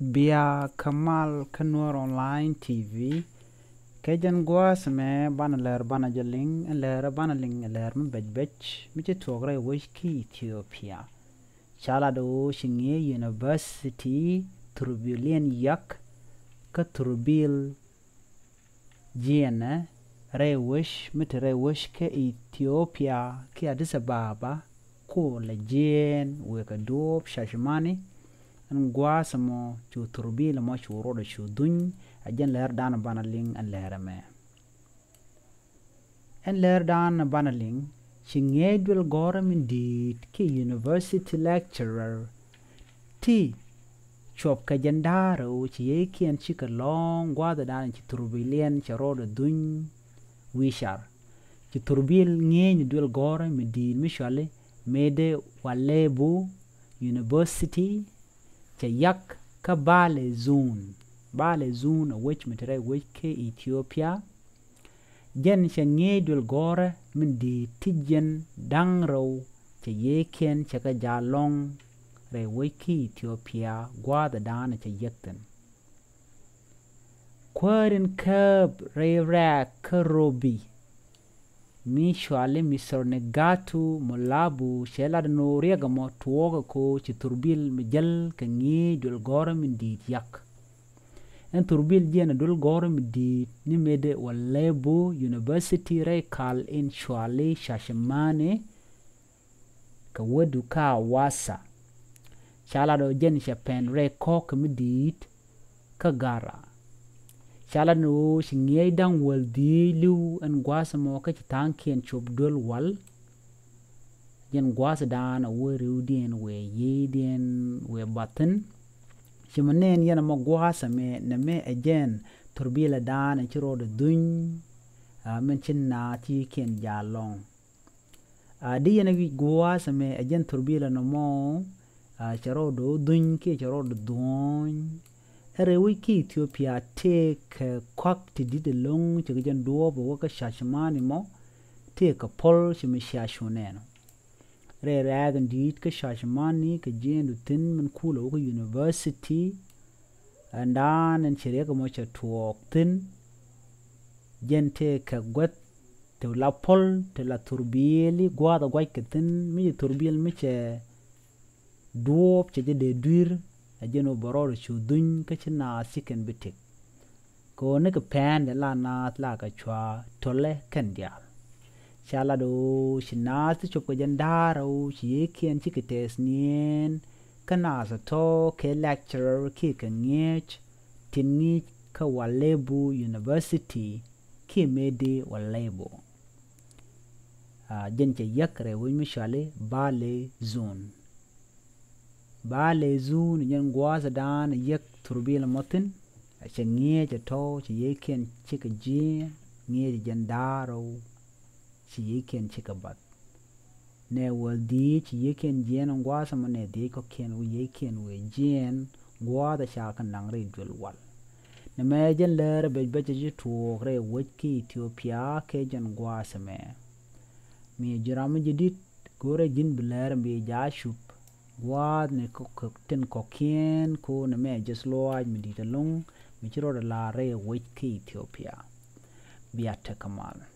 bia Kamal Kanwar Online TV. Kajan guas me bana ler bana jaling ler bana ling ler mbej mi togre wishki Ethiopia. Chala do shinge University turbulian yak ka turbil jiene re wish mit re wish ke Ethiopia ki Addis Ababa ko le jen we ka dop shashmani an guasamo chu turbil mo chu rodo chu duny ajen ler dan bana ling an ler me en ler dan bana ling chingedwel gore min dit ki university lecturer ti chop ka jandaro chi yekien chika long gwada dan chi turbilian cha rodo duny wishar chi turbil ngeny dwel gore min dit mishale mede walebu university cha yak ka bale zone which mitre which ke Ethiopia jen cha ngedul gore min di tijen dangro cha yeken cha ka jalong re which ke Ethiopia gwada dana cha yekten kwarin kab re rak karobi mi shwale mi sornegatu molabu shela no rega mo tuoga ko ci turbil mi jel ka ngi dul gore min dit yak en turbil jena dul gore mi dit ni mede walebu university re kal in shwale shashmane ka wadu ka wasa shala do jen shapen re kok mi dit ka gara chala no shinge dang wal di lu an gwasa mo ka ci tankien chop dol wal yen gwasa dan we rudien we yedien we batten shimanen yana mo gwasa me na me again turbila dan ci rodo duny men cin na ci ken jalong di yana wi gwasa me again turbila no mo ci rodo duny ke ci rodo duny ere wiki Ethiopia take kwak ti dide long chigajan duobo waka shashmani mo take a pol shimishashuneno re ragan dit ka shashmani ka jendu tin man kula waka university andan en chirega mo cha tuok tin jen take gwet te la pol te la turbili gwada gwaiket tin mi turbil mi che duop che de dur ajeno bororo chu duny ka china siken bitik ko ne ka pan de la na la ka chwa tole kandial chala do china ti chop ko jandaro chi kien chi kites nien kana sa to ke lecturer ki ka ngech tinni ka walebu university ki mede walebu jen che yakre wi mishale bale zone bale zone nyen gwaza dan yek turbila motin cha ngeje to chi yeken chika je ngeje jandaro chi yeken chika bat ne waldi chi yeken jen gwaza mane de ko ken wi yeken we jen gwaza sha kan nangre dul wal ne me jen ler be je to re wiki Ethiopia ke jen gwaza me mi jiram jidit gore jin bler be ja shup wad ne ten kokien ko na me just loaj mi ditalong mi chiro la re wiki Ethiopia biata kamal